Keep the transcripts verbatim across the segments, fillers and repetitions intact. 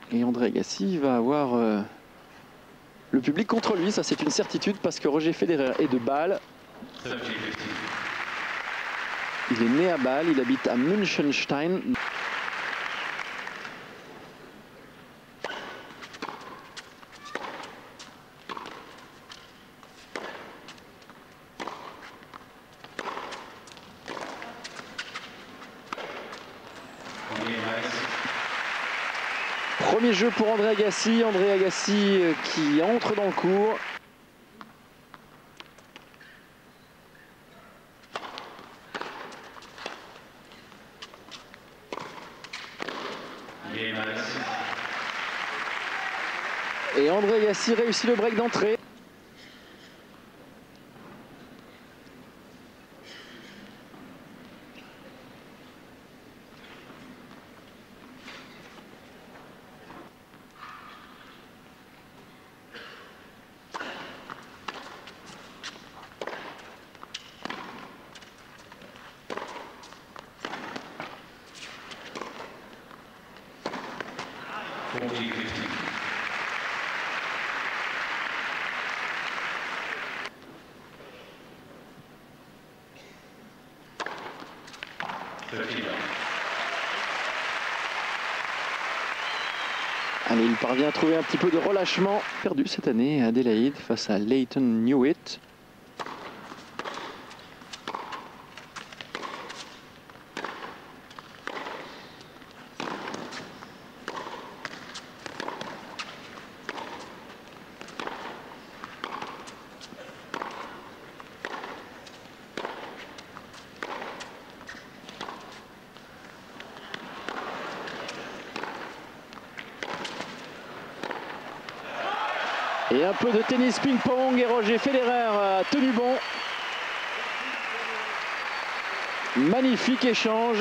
Et André Agassi va avoir euh, le public contre lui, ça c'est une certitude, parce que Roger Federer est de Bâle. Il est né à Bâle, il habite à Münchenstein. Premier jeu pour André Agassi, André Agassi qui entre dans le cours. Et André Agassi réussit le break d'entrée. Allez, il parvient à trouver un petit peu de relâchement. Perdu cette année à Adélaïde face à Lleyton Hewitt. Et un peu de tennis ping-pong et Roger Federer a tenu bon. Magnifique échange.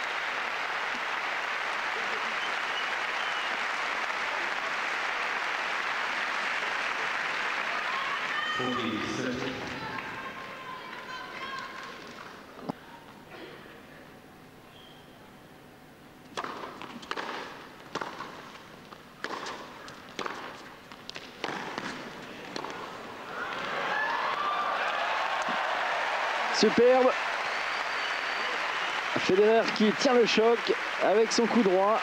Superbe. Federer qui tient le choc avec son coup droit.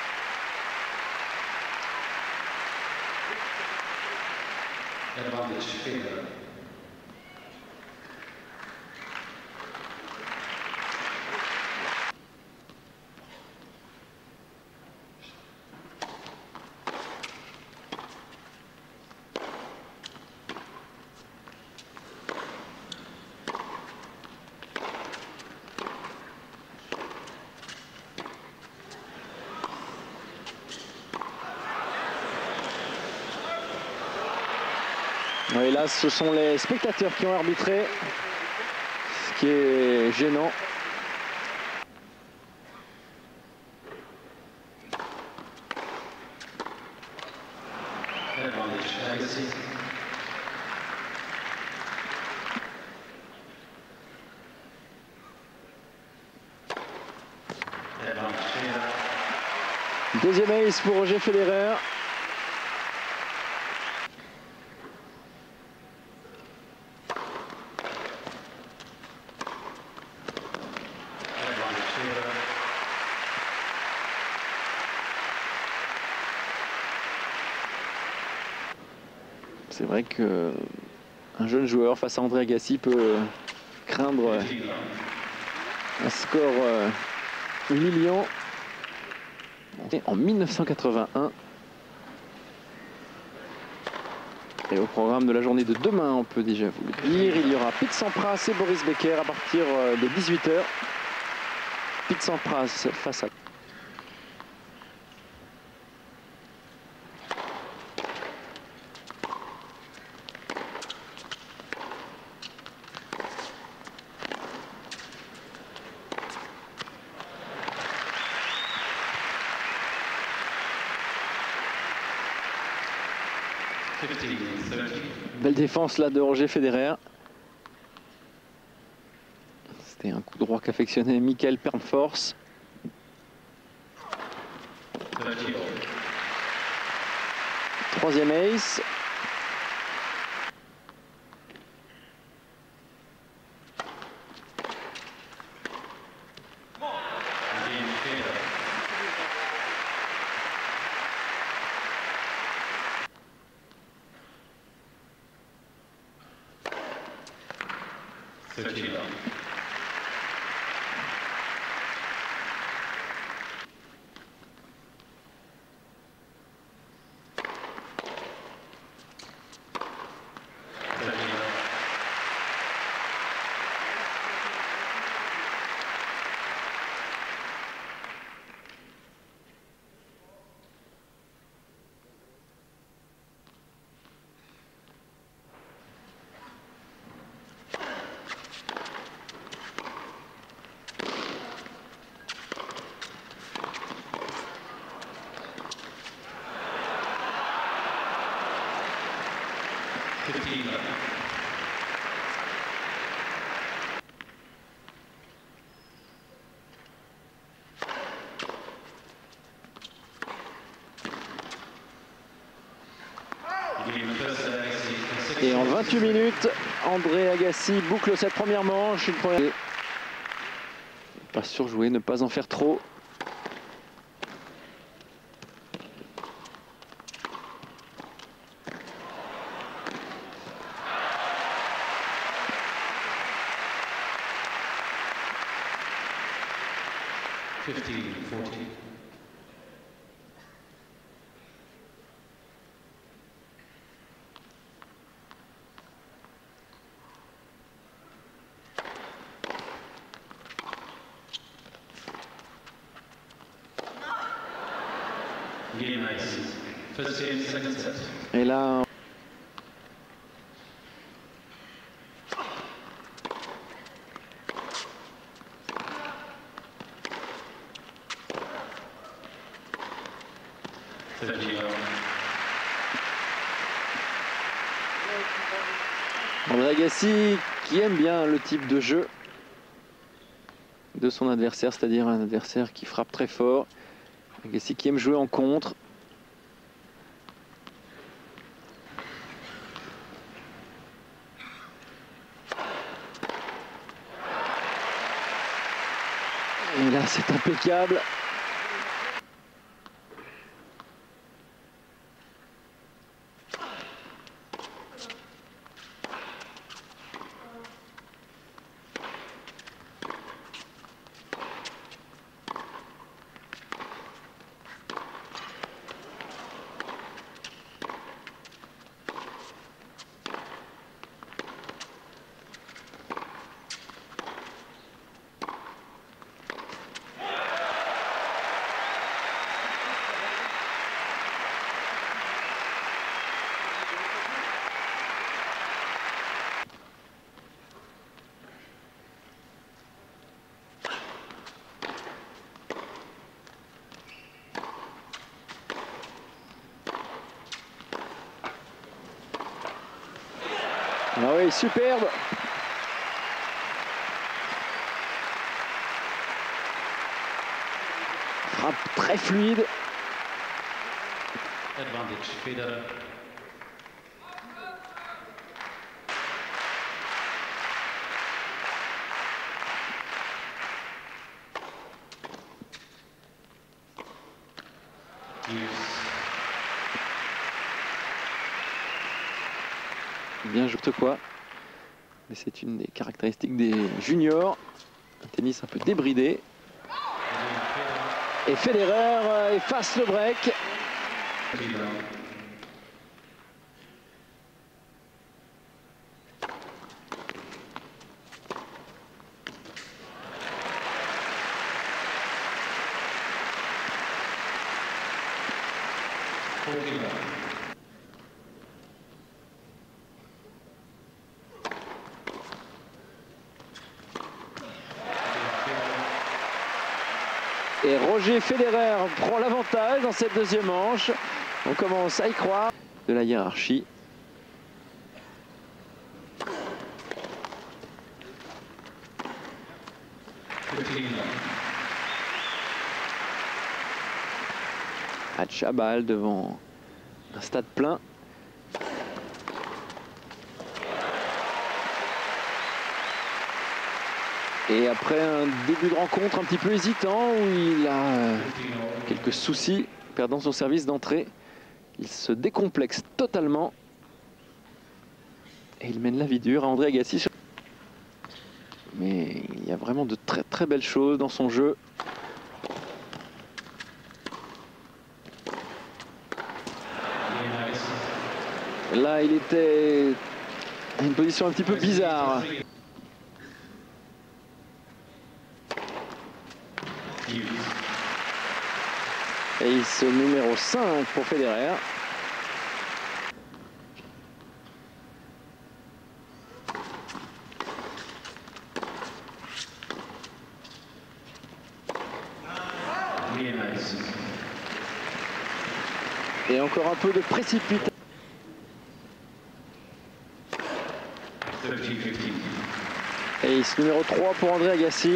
Et là, ce sont les spectateurs qui ont arbitré, ce qui est gênant. Deuxième ace pour Roger Federer. C'est vrai que un jeune joueur face à André Agassi peut craindre un score humiliant. En mille neuf cent quatre-vingt-un. Et au programme de la journée de demain, on peut déjà vous le dire, il y aura Pete Sampras et Boris Becker à partir de dix-huit heures. Pete Sampras face à... Belle défense là de Roger Federer. C'était un coup droit qu'affectionnait Michael Pernfors. Troisième ace. Et en vingt-huit minutes, André Agassi boucle cette première manche. Une première... Ne pas surjouer, ne pas en faire trop. fifteen fourteen. Game ice. First game, second set. Et là... André Agassi qui aime bien le type de jeu de son adversaire, c'est-à-dire un adversaire qui frappe très fort. Agassi qui aime jouer en contre. Et là c'est impeccable. Ah oui, superbe. Frappe très fluide. Advantage, Federer. Bien joué quoi. Mais c'est une des caractéristiques des juniors. Un tennis un peu débridé. Et Federer efface le break. Et Roger Federer prend l'avantage dans cette deuxième manche. On commence à y croire de la hiérarchie. À Chabal devant Un stade plein. Et après un début de rencontre un petit peu hésitant où il a euh, quelques soucis, perdant son service d'entrée, il se décomplexe totalement. Et il mène la vie dure à André Agassi. Mais il y a vraiment de très très belles choses dans son jeu. Là, il était à une position un petit peu bizarre. Et il se numéro cinq pour Federer. Et encore un peu de précipitation. Et il se numéro trois pour André Agassi.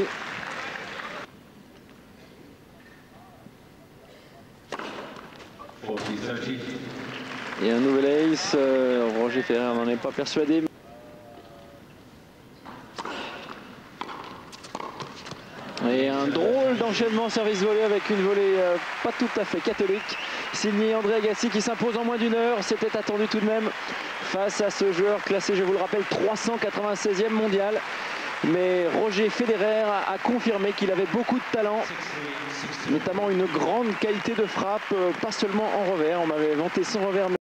Et un nouvel ace, euh, Roger Federer n'en est pas persuadé. Et un drôle d'enchaînement service volé avec une volée euh, pas tout à fait catholique. Signé André Agassi qui s'impose en moins d'une heure. C'était attendu tout de même face à ce joueur classé, je vous le rappelle, trois cent quatre-vingt-seizième mondial. Mais Roger Federer a confirmé qu'il avait beaucoup de talent, notamment une grande qualité de frappe, pas seulement en revers. On m'avait vanté son revers.